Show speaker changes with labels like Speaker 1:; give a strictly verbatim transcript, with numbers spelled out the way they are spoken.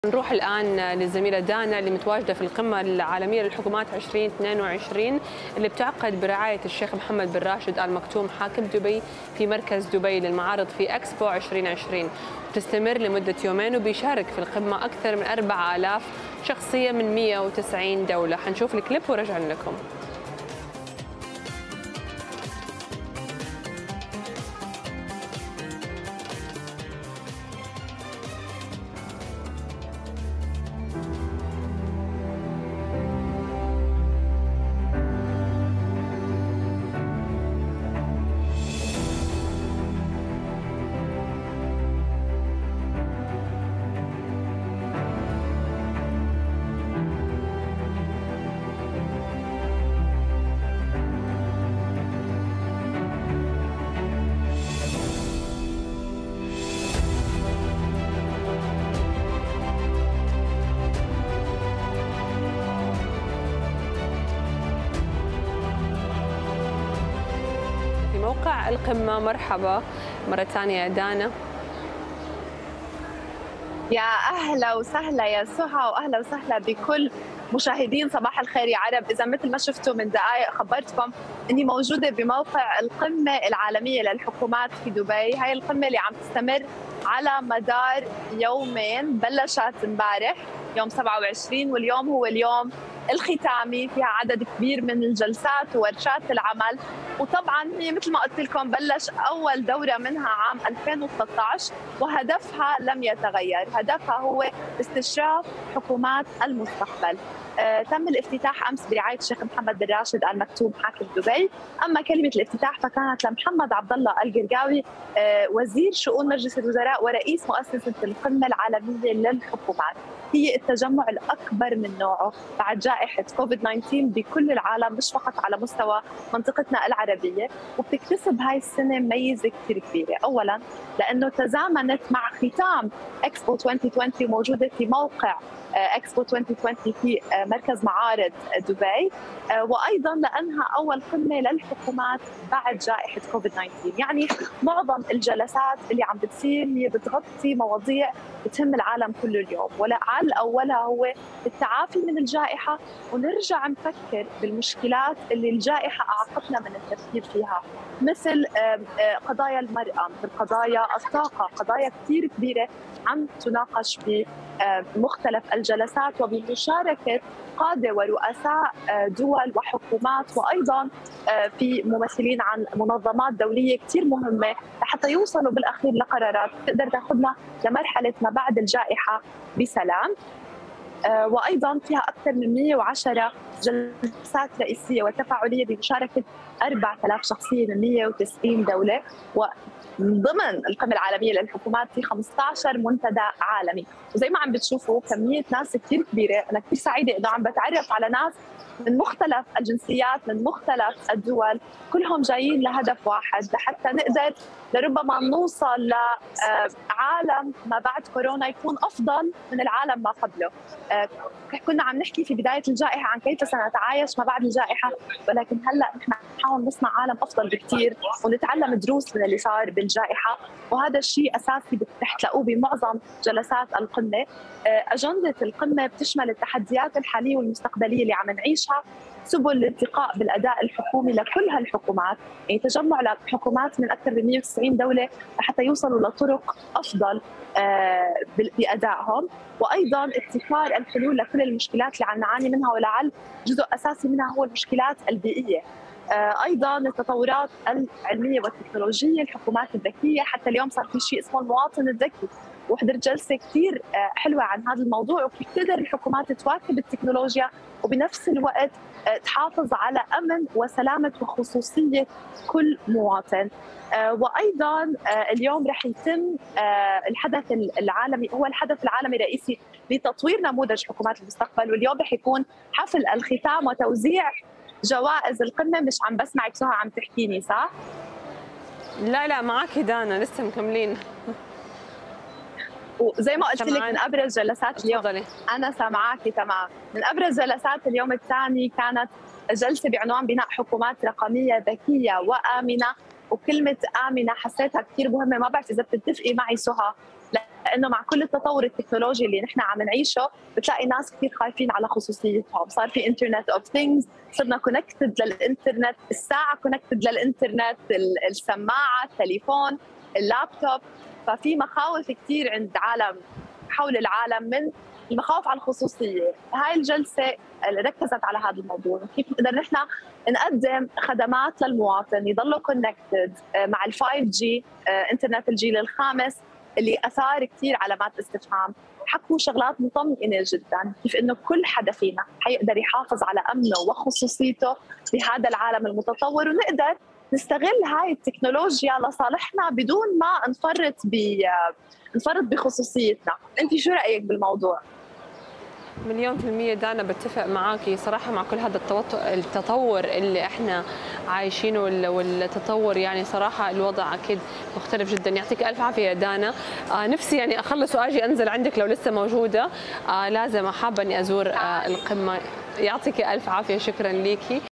Speaker 1: نروح الآن للزميلة دانا اللي متواجدة في القمة العالمية للحكومات ألفين واثنين وعشرين اللي بتعقد برعاية الشيخ محمد بن راشد آل مكتوم حاكم دبي في مركز دبي للمعارض في إكسبو ألفين وعشرين، وتستمر لمدة يومين وبيشارك في القمة أكثر من أربعة آلاف شخصية من مئة وتسعين دولة. حنشوف الكليب ورجع لكم. موقع القمة، مرحبا مرة ثانية دانا.
Speaker 2: يا أهلا وسهلا يا سهى، وأهلا وسهلا بكل مشاهدين صباح الخير يا عرب. إذا مثل ما شفتوا من دقائق خبرتكم أني موجودة بموقع القمة العالمية للحكومات في دبي. هاي القمة اللي عم تستمر على مدار يومين، بلشت امبارح يوم سبعة وعشرين واليوم هو اليوم الختامي. فيها عدد كبير من الجلسات وورشات العمل، وطبعا هي مثل ما قلت لكم بلش اول دوره منها عام ألفين وثلاثة عشر، وهدفها لم يتغير، هدفها هو استشراف حكومات المستقبل. آه، تم الافتتاح امس برعايه الشيخ محمد بن راشد آل مكتوم حاكم دبي. اما كلمه الافتتاح فكانت لمحمد عبد الله القرقاوي، آه، وزير شؤون مجلس الوزراء ورئيس مؤسسه القمه العالميه للحكومات. هي التجمع الاكبر من نوعه بعد جائحه كوفيد تسعة عشر بكل العالم، مش فقط على مستوى منطقتنا العربيه، وبتكتسب هاي السنه ميزه كثير كبيره. اولا لانه تزامنت مع ختام اكسبو ألفين وعشرين، موجوده في موقع اكسبو ألفين وعشرين في مركز معارض دبي، وايضا لانها اول قمه للحكومات بعد جائحه كوفيد تسعة عشر. يعني معظم الجلسات اللي عم بتصير هي بتغطي مواضيع بتهم العالم كله اليوم، ولعل اولها هو التعافي من الجائحه، ونرجع نفكر بالمشكلات اللي الجائحه اعاقتنا من التفكير فيها، مثل قضايا المراه، مثل قضايا الطاقه، قضايا كثير كبيره عم تناقش في مختلف الجلسات وبمشاركه قاده ورؤساء دول وحكومات، وايضا في ممثلين عن منظمات دوليه كثير مهمه لحتى يوصلوا بالاخير لقرارات تقدر تاخذنا لمرحله ما بعد الجائحه بسلام. وايضا فيها اكثر من مئة وعشرة جلسات رئيسيه وتفاعليه بمشاركه أربعة آلاف شخصيه من مئة وتسعين دوله، ومن ضمن القمه العالميه للحكومات في خمسة عشر منتدى عالمي. وزي ما عم بتشوفوا كميه ناس كثير كبيره، انا كثير سعيده انه عم بتعرف على ناس من مختلف الجنسيات من مختلف الدول، كلهم جايين لهدف واحد، لحتى نقدر لربما نوصل لعالم ما بعد كورونا يكون افضل من العالم ما قبله. كنا عم نحكي في بدايه الجائحه عن كيف سنتعايش ما بعد الجائحه، ولكن هلا نحن نحاول نصنع عالم افضل بكثير ونتعلم دروس من اللي صار بالجائحه، وهذا الشيء اساسي رح تلاقوه بمعظم جلسات القمه. اجنده القمه بتشمل التحديات الحاليه والمستقبليه اللي عم نعيشها، سبل الارتقاء بالاداء الحكومي لكل هالحكومات، يعني تجمع لحكومات من اكثر من مئة وتسعين دوله لحتى يوصلوا لطرق افضل بادائهم، وايضا ابتكار الحلول لكل المشكلات اللي عم نعاني منها، ولعل جزء اساسي منها هو المشكلات البيئيه. ايضا التطورات العلميه والتكنولوجيه، الحكومات الذكيه، حتى اليوم صار في شيء اسمه المواطن الذكي، وحضرت جلسه كثير حلوه عن هذا الموضوع، وكيف تقدر الحكومات تواكب التكنولوجيا وبنفس الوقت تحافظ على امن وسلامه وخصوصيه كل مواطن. وايضا اليوم رح يتم الحدث العالمي، هو الحدث العالمي الرئيسي لتطوير نموذج حكومات المستقبل، واليوم رح يكون حفل الختام وتوزيع جوائز القمه. مش عم بسمعك سهى عم تحكيني صح؟
Speaker 1: لا لا معك دانا، لسه مكملين.
Speaker 2: وزي ما قلت لك من ابرز جلسات اليوم،
Speaker 1: تفضلي.
Speaker 2: انا سامعاكي تمام. من ابرز جلسات اليوم الثاني كانت جلسه بعنوان بناء حكومات رقميه ذكيه وامنه، وكلمه امنه حسيتها كثير مهمه، ما بعرف اذا بتتفقي معي سهى، لانه مع كل التطور التكنولوجي اللي نحن عم نعيشه بتلاقي ناس كثير خايفين على خصوصيتهم، صار في انترنت اوف ثينجز، صرنا كونكتد للانترنت، الساعه كونكتد للانترنت، السماعه، التليفون، اللابتوب. ففي مخاوف كثير عند عالم حول العالم من المخاوف على الخصوصيه. هاي الجلسه ركزت على هذا الموضوع، كيف نقدر نحن نقدم خدمات للمواطن يضلوا كونكتد مع ال فايف جي انترنت الجيل الخامس اللي اثار كثير علامات استفهام. حكوا شغلات مطمئنه جدا، كيف انه كل حدا فينا حيقدر يحافظ على امنه وخصوصيته بهذا العالم المتطور، ونقدر نستغل هاي التكنولوجيا لصالحنا بدون ما نفرط ب نفرط بخصوصيتنا. انت شو رايك بالموضوع؟
Speaker 1: مليون في المية دانا بتفق معاكي صراحة مع كل هذا التطور اللي احنا عايشينه، والتطور يعني صراحة الوضع أكيد مختلف جدا. يعطيك ألف عافية يا دانا. آه نفسي يعني أخلص وأجي أنزل عندك لو لسه موجودة. آه لازم حابة أني أزور آه القمة. يعطيك ألف عافية، شكرا ليكي.